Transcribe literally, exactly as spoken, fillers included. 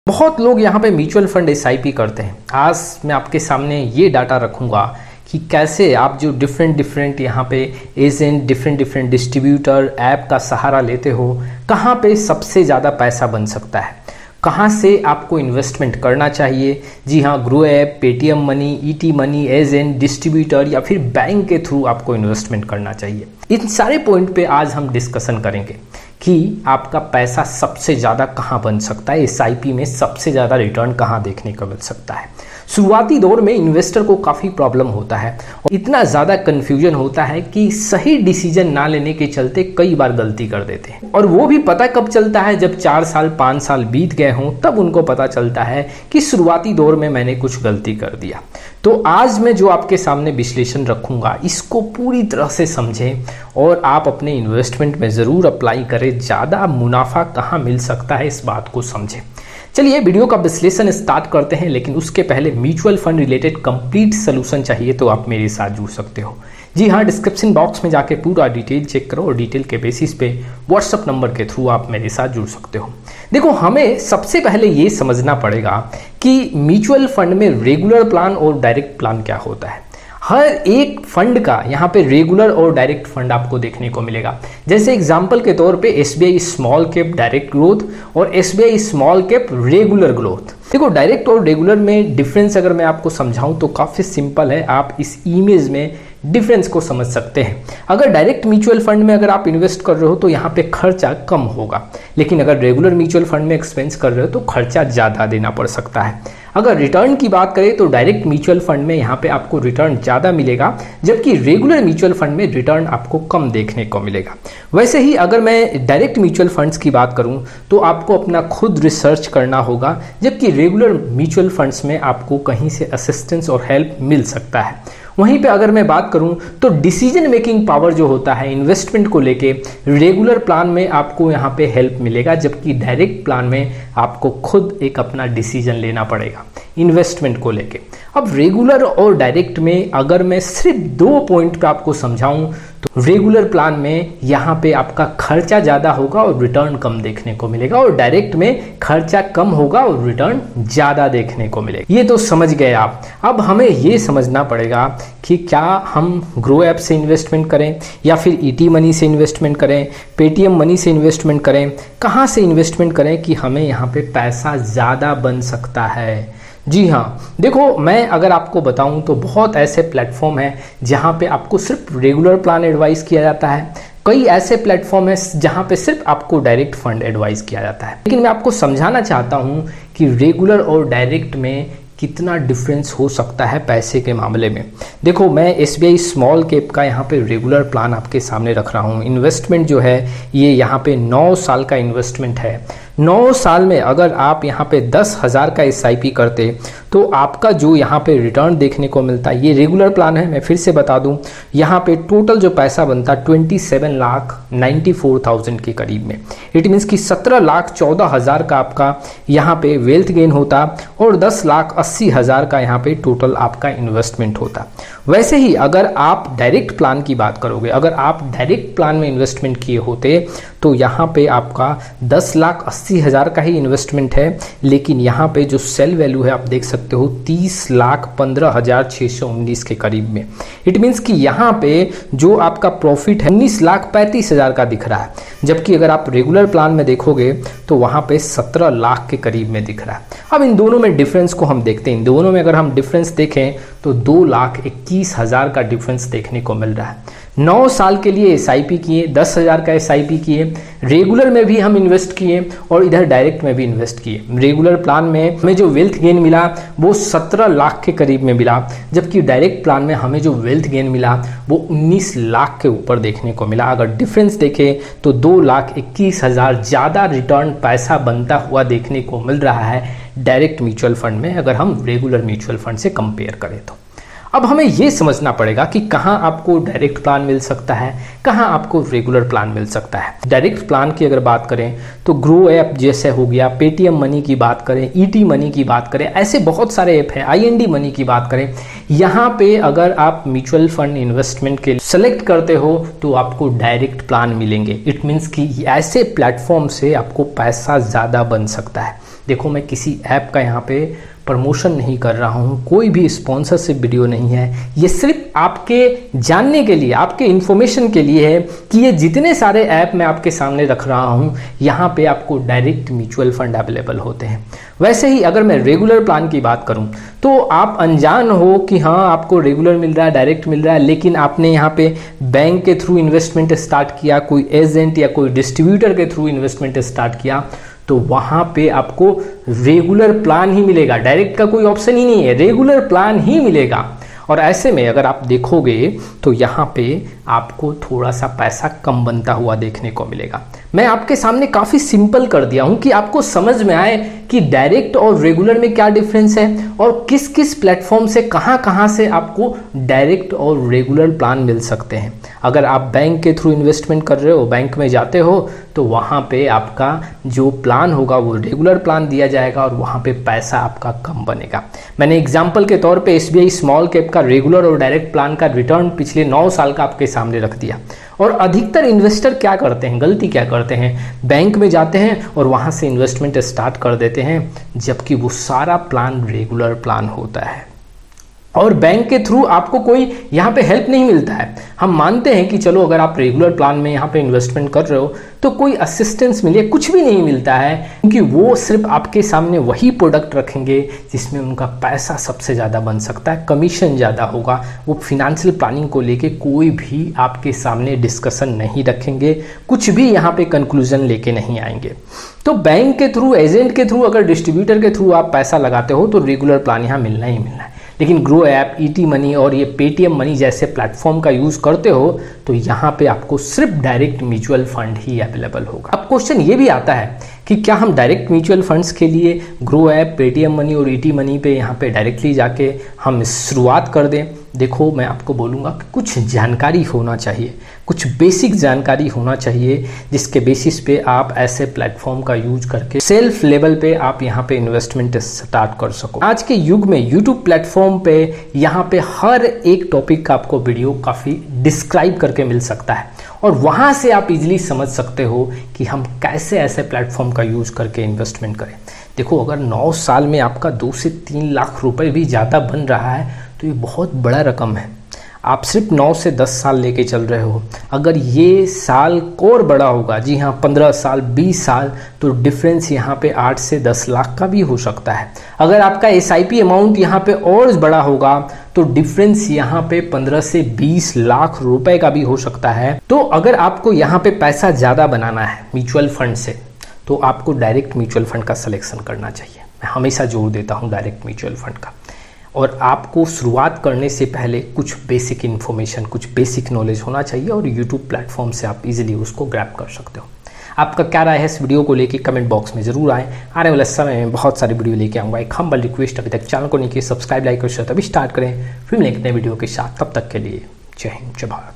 बहुत लोग यहाँ पे mutual fund S I P करते हैं। आज मैं आपके सामने ये डाटा रखूँगा कि कैसे आप जो डिफरेंट डिफरेंट यहाँ पे agent, different different distributor, app का सहारा लेते हो, कहाँ पे सबसे ज़्यादा पैसा बन सकता है, कहाँ से आपको इन्वेस्टमेंट करना चाहिए। जी हाँ, Groww app, Paytm money, ET money, agent, distributor या फिर बैंक के थ्रू आपको इन्वेस्टमेंट करना चाहिए। इन सारे पॉइंट पे आज हम डिस्कशन करेंगे कि आपका पैसा सबसे ज़्यादा कहाँ बन सकता है, एस आई पी में सबसे ज़्यादा रिटर्न कहाँ देखने को मिल सकता है। शुरुआती दौर में इन्वेस्टर को काफ़ी प्रॉब्लम होता है और इतना ज़्यादा कन्फ्यूजन होता है कि सही डिसीजन ना लेने के चलते कई बार गलती कर देते हैं, और वो भी पता कब चलता है जब चार साल पाँच साल बीत गए हों, तब उनको पता चलता है कि शुरुआती दौर में मैंने कुछ गलती कर दिया। तो आज मैं जो आपके सामने विश्लेषण रखूंगा, इसको पूरी तरह से समझें और आप अपने इन्वेस्टमेंट में ज़रूर अप्लाई करें। ज़्यादा मुनाफा कहाँ मिल सकता है, इस बात को समझें। चलिए वीडियो का विश्लेषण स्टार्ट करते हैं, लेकिन उसके पहले mutual fund related complete solution चाहिए तो आप मेरे साथ जुड़ सकते हो। जी हाँ, डिस्क्रिप्शन बॉक्स में जाके पूरा डिटेल चेक करो और डिटेल के बेसिस पे व्हाट्सअप नंबर के थ्रू आप मेरे साथ जुड़ सकते हो। देखो, हमें सबसे पहले ये समझना पड़ेगा कि म्यूचुअल फंड में रेगुलर प्लान और डायरेक्ट प्लान क्या होता है। हर एक फंड का यहाँ पे रेगुलर और डायरेक्ट फंड आपको देखने को मिलेगा। जैसे एग्जांपल के तौर पे S B I small cap direct growth और S B I small cap regular growth. देखो, डायरेक्ट और रेगुलर में डिफरेंस अगर मैं आपको समझाऊं तो काफ़ी सिंपल है, आप इस इमेज में डिफरेंस को समझ सकते हैं। अगर डायरेक्ट म्यूचुअल फंड में अगर आप इन्वेस्ट कर रहे हो तो यहाँ पे खर्चा कम होगा, लेकिन अगर रेगुलर म्यूचुअल फंड में एक्सपेंस कर रहे हो तो खर्चा ज़्यादा देना पड़ सकता है। अगर रिटर्न की बात करें तो डायरेक्ट म्यूचुअल फंड में यहाँ पे आपको रिटर्न ज़्यादा मिलेगा, जबकि रेगुलर म्यूचुअल फंड में रिटर्न आपको कम देखने को मिलेगा। वैसे ही अगर मैं डायरेक्ट म्यूचुअल फंड्स की बात करूँ तो आपको अपना खुद रिसर्च करना होगा, जबकि रेगुलर म्यूचुअल फंड्स में आपको कहीं से असिस्टेंस और हेल्प मिल सकता है। वहीं पे अगर मैं बात करूं तो डिसीजन मेकिंग पावर जो होता है इन्वेस्टमेंट को लेके, रेगुलर प्लान में आपको यहां पे हेल्प मिलेगा, जबकि डायरेक्ट प्लान में आपको खुद एक अपना डिसीजन लेना पड़ेगा इन्वेस्टमेंट को लेके। अब रेगुलर और डायरेक्ट में अगर मैं सिर्फ दो पॉइंट पे आपको समझाऊं तो रेगुलर प्लान में यहाँ पे आपका खर्चा ज़्यादा होगा और रिटर्न कम देखने को मिलेगा, और डायरेक्ट में खर्चा कम होगा और रिटर्न ज़्यादा देखने को मिलेगा। ये तो समझ गए आप। अब हमें ये समझना पड़ेगा कि क्या हम ग्रो ऐप से इन्वेस्टमेंट करें या फिर ईटी मनी से इन्वेस्टमेंट करें, पेटीएम मनी से इन्वेस्टमेंट करें, कहाँ से इन्वेस्टमेंट करें कि हमें यहाँ पे पैसा ज़्यादा बन सकता है। जी हाँ, देखो, मैं अगर आपको बताऊं तो बहुत ऐसे प्लेटफॉर्म हैं जहां पे आपको सिर्फ रेगुलर प्लान एडवाइस किया जाता है। कई ऐसे प्लेटफॉर्म है जहां पे सिर्फ आपको डायरेक्ट फंड एडवाइस किया जाता है। लेकिन मैं आपको समझाना चाहता हूं कि रेगुलर और डायरेक्ट में कितना डिफरेंस हो सकता है पैसे के मामले में। देखो, मैं S B I small cap का यहाँ पे रेगुलर प्लान आपके सामने रख रहा हूँ। इन्वेस्टमेंट जो है ये यहाँ पे नौ साल का इन्वेस्टमेंट है। नौ साल में अगर आप यहाँ पे दस हज़ार का एस आई पी करते तो आपका जो यहाँ पे रिटर्न देखने को मिलता है, ये रेगुलर प्लान है, मैं फिर से बता दूँ, यहाँ पे टोटल जो पैसा बनता twenty seven lakh ninety four thousand के करीब में। इट मीन्स कि सत्रह लाख चौदह हज़ार का आपका यहाँ पे वेल्थ गेन होता और दस लाख अस्सी हज़ार का यहाँ पे टोटल आपका इन्वेस्टमेंट होता। वैसे ही अगर आप डायरेक्ट प्लान की बात करोगे, अगर आप डायरेक्ट प्लान में इन्वेस्टमेंट किए होते तो यहाँ पे आपका दस लाख अस्सी हज़ार का ही इन्वेस्टमेंट है, लेकिन यहाँ पे जो सेल वैल्यू है आप देख सकते हो तीस लाख पंद्रह हज़ार छः सौ उन्नीस के करीब में। इट मीन्स कि यहाँ पे जो आपका प्रॉफिट है उन्नीस लाख पैंतीस हज़ार का दिख रहा है, जबकि अगर आप रेगुलर प्लान में देखोगे तो वहाँ पे सत्रह लाख के करीब में दिख रहा है। अब इन दोनों में डिफरेंस को हम देखते हैं। इन दोनों में अगर हम डिफरेंस देखें तो दो लाख इक्कीस हज़ार का डिफरेंस देखने को मिल रहा है। नौ साल के लिए एस आई पी किए, दस हज़ार का एस आई पी किए, रेगुलर में भी हम इन्वेस्ट किए और इधर डायरेक्ट में भी इन्वेस्ट किए। रेगुलर प्लान में हमें जो वेल्थ गेन मिला वो सत्रह लाख के करीब में मिला, जबकि डायरेक्ट प्लान में हमें जो वेल्थ गेन मिला वो उन्नीस लाख के ऊपर देखने को मिला। अगर डिफरेंस देखें तो दो लाख इक्कीस हज़ार ज़्यादा रिटर्न पैसा बनता हुआ देखने को मिल रहा है डायरेक्ट म्यूचुअल फंड में, अगर हम रेगुलर म्यूचुअल फंड से कंपेयर करें तो। अब हमें ये समझना पड़ेगा कि कहाँ आपको डायरेक्ट प्लान मिल सकता है, कहाँ आपको रेगुलर प्लान मिल सकता है। डायरेक्ट प्लान की अगर बात करें तो ग्रो ऐप जैसे हो गया, पेटीएम मनी की बात करें, ईटी मनी की बात करें, ऐसे बहुत सारे ऐप हैं, आई एन डी मनी की बात करें। यहाँ पे अगर आप म्यूचुअल फंड इन्वेस्टमेंट के लिए सेलेक्ट करते हो तो आपको डायरेक्ट प्लान मिलेंगे। इट मीन्स कि ऐसे प्लेटफॉर्म से आपको पैसा ज़्यादा बन सकता है। देखो मैं किसी ऐप का यहाँ पे प्रमोशन नहीं कर रहा हूँ, कोई भी स्पॉन्सरशिप वीडियो नहीं है, ये सिर्फ आपके जानने के लिए, आपके इन्फॉर्मेशन के लिए है कि ये जितने सारे ऐप मैं आपके सामने रख रहा हूँ यहाँ पे आपको डायरेक्ट म्यूचुअल फंड अवेलेबल होते हैं। वैसे ही अगर मैं रेगुलर प्लान की बात करूं तो आप अनजान हो कि हाँ आपको रेगुलर मिल रहा है, डायरेक्ट मिल रहा है, लेकिन आपने यहाँ पे बैंक के थ्रू इन्वेस्टमेंट स्टार्ट किया, कोई एजेंट या कोई डिस्ट्रीब्यूटर के थ्रू इन्वेस्टमेंट स्टार्ट किया, तो वहाँ पे आपको रेगुलर प्लान ही मिलेगा, डायरेक्ट का कोई ऑप्शन ही नहीं है, रेगुलर प्लान ही मिलेगा। और ऐसे में अगर आप देखोगे तो यहाँ पे आपको थोड़ा सा पैसा कम बनता हुआ देखने को मिलेगा। मैं आपके सामने काफ़ी सिंपल कर दिया हूँ कि आपको समझ में आए कि डायरेक्ट और रेगुलर में क्या डिफरेंस है और किस किस प्लेटफॉर्म से कहाँ कहाँ से आपको डायरेक्ट और रेगुलर प्लान मिल सकते हैं। अगर आप बैंक के थ्रू इन्वेस्टमेंट कर रहे हो, बैंक में जाते हो, तो वहाँ पे आपका जो प्लान होगा वो रेगुलर प्लान दिया जाएगा और वहाँ पे पैसा आपका कम बनेगा। मैंने एग्जाम्पल के तौर पे S B I small cap का रेगुलर और डायरेक्ट प्लान का रिटर्न पिछले नौ साल का आपके सामने रख दिया। और अधिकतर इन्वेस्टर क्या करते हैं, गलती क्या करते हैं, बैंक में जाते हैं और वहाँ से इन्वेस्टमेंट स्टार्ट कर देते हैं, जबकि वो सारा प्लान रेगुलर प्लान होता है और बैंक के थ्रू आपको कोई यहाँ पे हेल्प नहीं मिलता है। हम मानते हैं कि चलो अगर आप रेगुलर प्लान में यहाँ पे इन्वेस्टमेंट कर रहे हो तो कोई असिस्टेंस मिले, कुछ भी नहीं मिलता है, क्योंकि वो सिर्फ आपके सामने वही प्रोडक्ट रखेंगे जिसमें उनका पैसा सबसे ज़्यादा बन सकता है, कमीशन ज़्यादा होगा। वो फिनेंशियल प्लानिंग को लेके कोई भी आपके सामने डिस्कशन नहीं रखेंगे, कुछ भी यहाँ पे कंक्लूजन लेके नहीं आएंगे। तो बैंक के थ्रू, एजेंट के थ्रू, अगर डिस्ट्रीब्यूटर के थ्रू आप पैसा लगाते हो तो रेगुलर प्लान यहाँ मिलना ही मिलना है। लेकिन ग्रो ऐप, ईटी मनी और ये पेटीएम मनी जैसे प्लेटफॉर्म का यूज़ करते हो तो यहाँ पे आपको सिर्फ डायरेक्ट म्यूचुअल फंड ही अवेलेबल होगा। अब क्वेश्चन ये भी आता है कि क्या हम डायरेक्ट म्यूचुअल फंड्स के लिए ग्रो ऐप, पेटीएम मनी और ईटी मनी पे यहाँ पे डायरेक्टली जाके हम शुरुआत कर दें? देखो मैं आपको बोलूँगा कि कुछ जानकारी होना चाहिए, कुछ बेसिक जानकारी होना चाहिए जिसके बेसिस पे आप ऐसे प्लेटफॉर्म का यूज करके सेल्फ लेवल पे आप यहाँ पे इन्वेस्टमेंट स्टार्ट कर सको। आज के युग में यूट्यूब प्लेटफॉर्म पे यहाँ पे हर एक टॉपिक का आपको वीडियो काफ़ी डिस्क्राइब करके मिल सकता है और वहाँ से आप इजीली समझ सकते हो कि हम कैसे ऐसे प्लेटफॉर्म का यूज़ करके इन्वेस्टमेंट करें। देखो अगर नौ साल में आपका दो से तीन लाख रुपए भी ज़्यादा बन रहा है तो ये बहुत बड़ा रकम है। आप सिर्फ नौ से दस साल लेके चल रहे हो, अगर ये साल और बड़ा होगा, जी हाँ पंद्रह साल, बीस साल, तो डिफरेंस यहाँ पे आठ से दस लाख का भी हो सकता है। अगर आपका एस आई पी अमाउंट यहाँ पे और बड़ा होगा तो डिफरेंस यहाँ पे पंद्रह से बीस लाख रुपए का भी हो सकता है। तो अगर आपको यहाँ पे पैसा ज़्यादा बनाना है म्यूचुअल फंड से तो आपको डायरेक्ट म्यूचुअल फंड का सिलेक्शन करना चाहिए। मैं हमेशा जोर देता हूँ डायरेक्ट म्यूचुअल फंड का। और आपको शुरुआत करने से पहले कुछ बेसिक इन्फॉर्मेशन, कुछ बेसिक नॉलेज होना चाहिए और यूट्यूब प्लेटफॉर्म से आप इजीली उसको ग्रैब कर सकते हो। आपका क्या राय है इस वीडियो को लेके कमेंट बॉक्स में जरूर आए। आने वाले समय में बहुत सारी वीडियो लेके आऊँगा। एक हम्बल रिक्वेस्ट, अभी तक चैनल को नहीं किया सब्सक्राइब, लाइक और शेयर तभी स्टार्ट करें, फिर मिलेंगे नए वीडियो के साथ। तब तक के लिए जय हिंद, जय भारत।